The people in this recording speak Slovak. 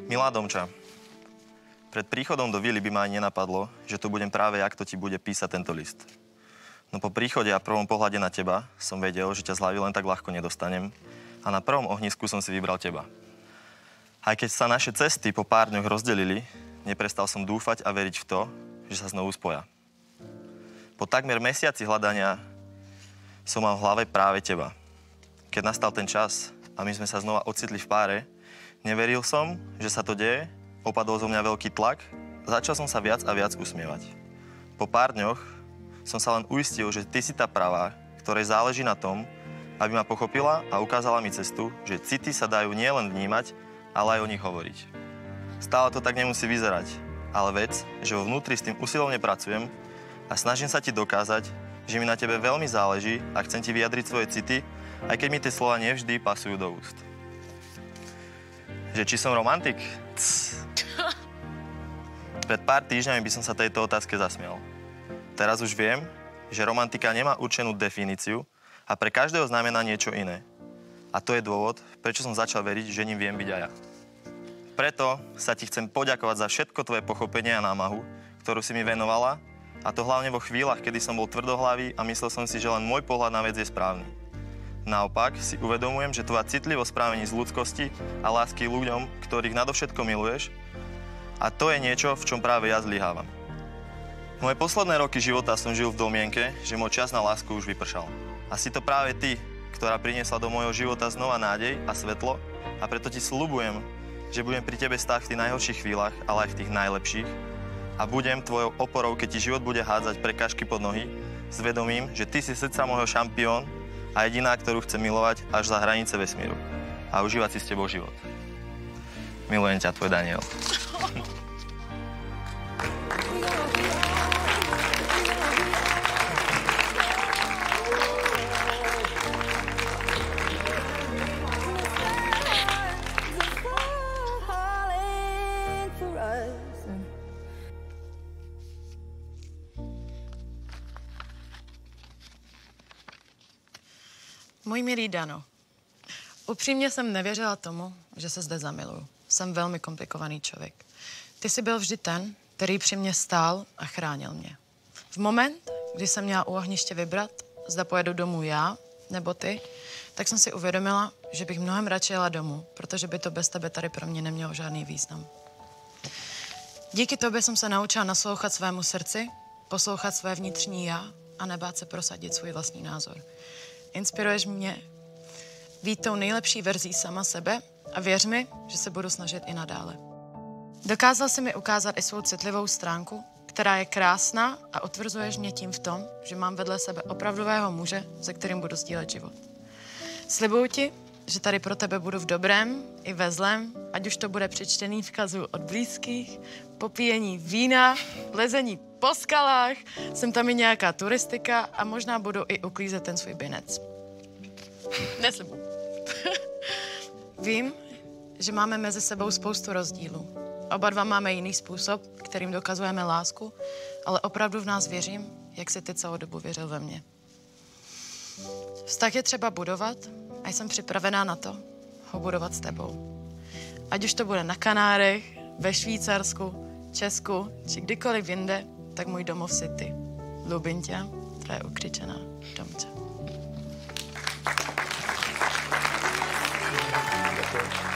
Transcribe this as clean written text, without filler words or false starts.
Milá Domča, pred príchodom do vily by ma ani nenapadlo, že tu budem práve jak to ti bude písať tento list. No po príchode a prvom pohľade na teba som vedel, že ťa z hlavy len tak ľahko nedostanem a na prvom ohnisku som si vybral teba. Aj keď sa naše cesty po pár dňoch rozdelili, neprestal som dúfať a veriť v to, že sa znovu spoja. Po takmer mesiaci hľadania som mal v hlave práve teba. Keď nastal ten čas a my sme sa znova ocitli v páre, neveril som, že sa to deje, opadol zo mňa veľký tlak, začal som sa viac a viac usmievať. Po pár dňoch som sa len uistil, že ty si tá pravá, ktorej záleží na tom, aby ma pochopila a ukázala mi cestu, že city sa dajú nielen vnímať, ale aj o nich hovoriť. Stále to tak nemusí vyzerať, ale vec, že vo vnútri s tým usilovne pracujem a snažím sa ti dokázať, že mi na tebe veľmi záleží a chcem ti vyjadriť svoje city, aj keď mi tie slova nevždy pasujú do úst. Že či som romantik? Pred pár týždňami by som sa tejto otázke zasmial. Teraz už viem, že romantika nemá určenú definíciu a pre každého znamená niečo iné. A to je dôvod, prečo som začal veriť, že ním viem byť aj ja. Preto sa ti chcem poďakovať za všetko tvoje pochopenie a námahu, ktorú si mi venovala, a to hlavne vo chvíľach, kedy som bol tvrdohlavý a myslel som si, že len môj pohľad na vec je správny. Naopak si uvedomujem, že tvoja citlivosť správení z ľudskosti a lásky ľuďom, ktorých nadovšetko miluješ, a to je niečo, v čom práve ja zlyhávam. Moje posledné roky života som žil v domienke, že môj čas na lásku už vypršal. A si to práve ty, ktorá priniesla do môjho života znova nádej a svetlo, a preto ti sľubujem, že budem pri tebe stáť v tých najhorších chvíľach, ale aj v tých najlepších, a budem tvojou oporou, keď ti život bude hádzať prekážky pod nohy, s vedomím, že ty si srdca môjho šampión a jediná, ktorú chcem milovať až za hranice vesmíru a užívať si s tebou život. Milujem ťa, tvoj Daniel. Můj milý Dano, upřímně jsem nevěřila tomu, že se zde zamiluju. Jsem velmi komplikovaný člověk. Ty jsi byl vždy ten, který při mě stál a chránil mě. V moment, kdy jsem měla u ohniště vybrat, zda pojedu domů já nebo ty, tak jsem si uvědomila, že bych mnohem radši jela domů, protože by to bez tebe tady pro mě nemělo žádný význam. Díky tobě jsem se naučila naslouchat svému srdci, poslouchat své vnitřní já a nebát se prosadit svůj vlastní názor. Inspiruješ mě být tou nejlepší verzí sama sebe a věř mi, že se budu snažit i nadále. Dokázal si mi ukázat i svou citlivou stránku, která je krásná, a utvrzuješ mě tím v tom, že mám vedle sebe opravdového muže, se kterým budu sdílet život. Slibuju ti, že tady pro tebe budu v dobrém i ve zlém, ať už to bude přečtený vzkazů od blízkých, popíjení vína, lezení po skalách, sem tam i nějaká turistika a možná budu i uklízet ten svůj binec. Neslibuju. Vím, že máme mezi sebou spoustu rozdílů. Oba dva máme jiný způsob, kterým dokazujeme lásku, ale opravdu v nás věřím, jak jsi ty celou dobu věřil ve mně. Vztah je třeba budovat a jsem připravená na to, ho budovat s tebou. Ať už to bude na Kanárech, ve Švýcarsku, Česku či kdykoliv jinde, tak můj domov si ty. Ľúbim ťa, tvoje ukřičená Domča.